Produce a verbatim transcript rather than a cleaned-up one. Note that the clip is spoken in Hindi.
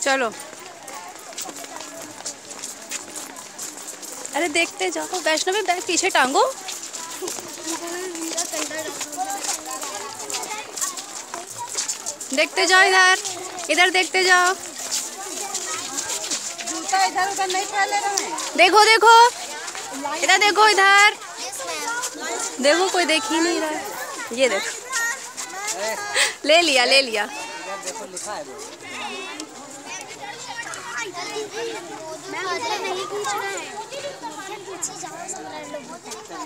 चलो। अरे देखते जाओ। वैष्णवी बैग पीछे टांगो। देखते जाओ इधर, इधर देखते जाओ। जूता इधर उधर नहीं पहले रहे। देखो देखो, इधर देखो, इधर देखो, कोई देख ही नहीं रहा। ये देखो, ले लिया ले लिया। देखो लिखा है नहीं खींच रहे हैं।